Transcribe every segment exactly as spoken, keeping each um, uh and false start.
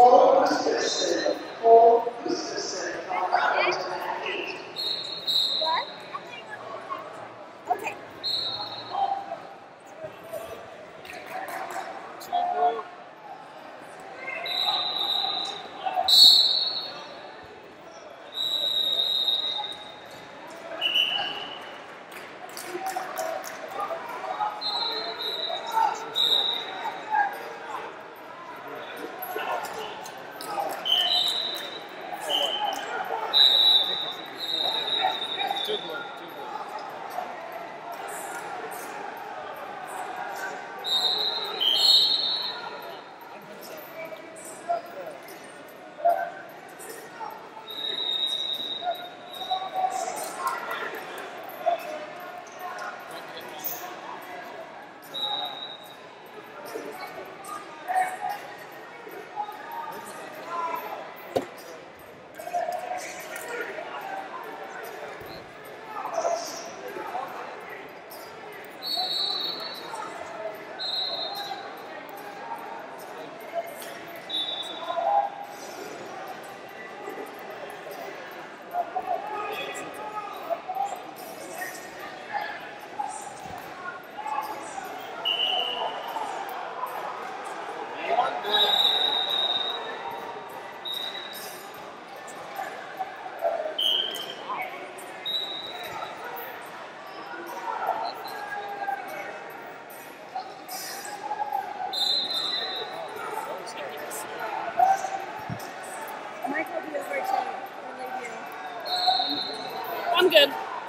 I'm good.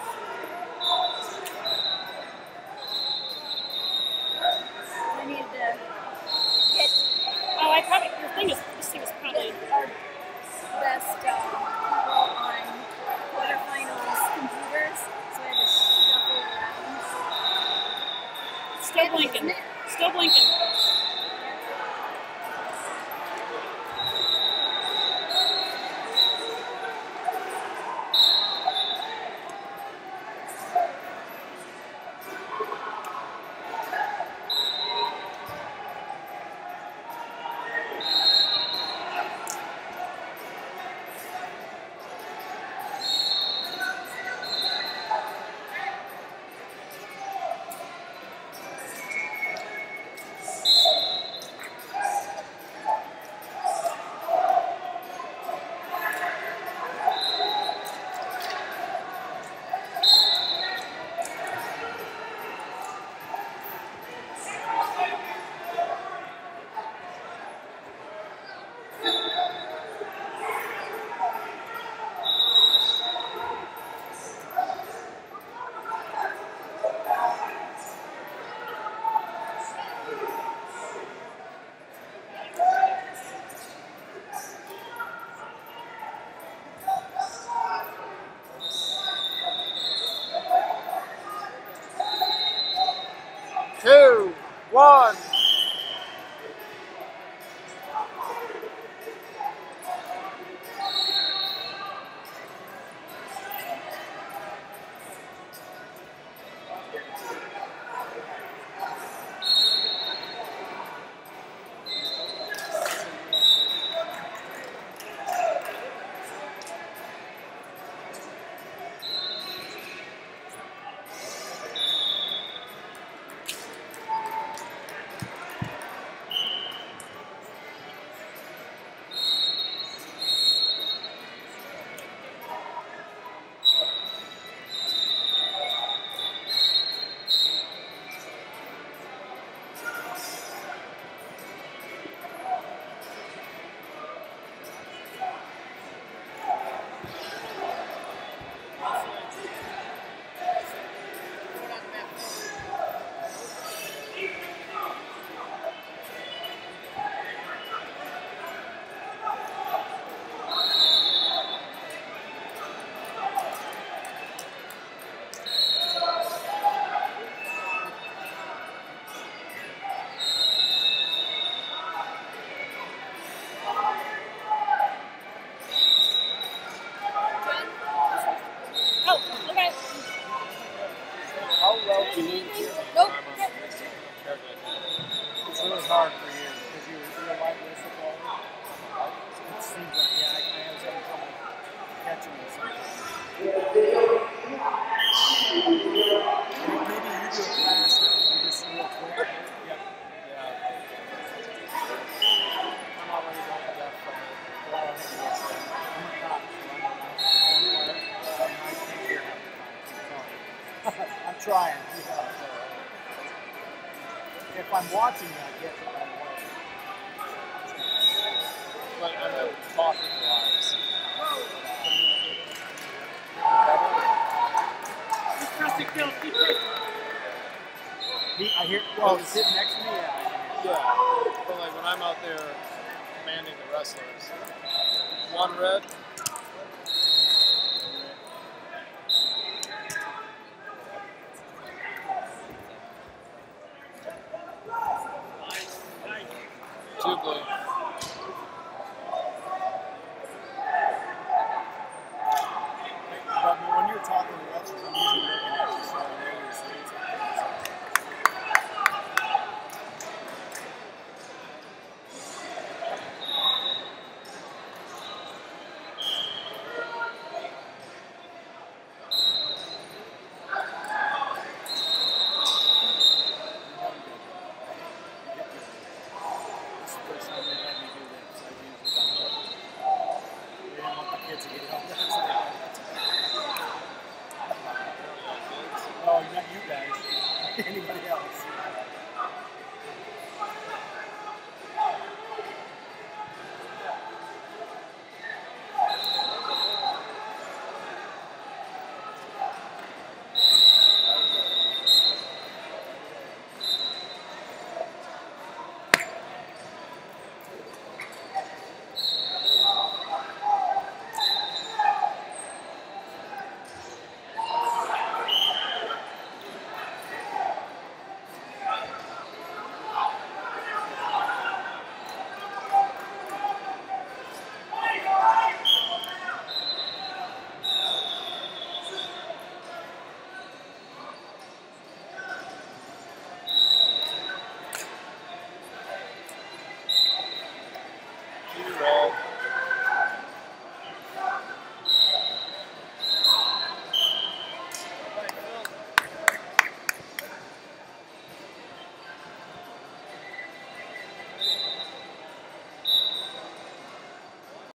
I need to get Oh, I probably, your thing is, this thing is probably. our best uh, people on quarterfinals computers, so I had to shuffle around. Still blinking. Still blinking. catching me sometimes. Maybe you do it faster. You just real quick. Yep. Yeah. I'm already going to death from it. Well, I'm going to do this. I'm a cop, so I'm a vampire. I'm not taking care of it. I'm sorry. I'm trying. Yeah. If I'm watching you, I get it right away. But I know talking wise. Keep pressing, kill, keep pressing. He, I hear. Well, he's sitting next to me. Yeah. I can hear. Yeah. But like when I'm out there commanding the wrestlers, one red. Two blue.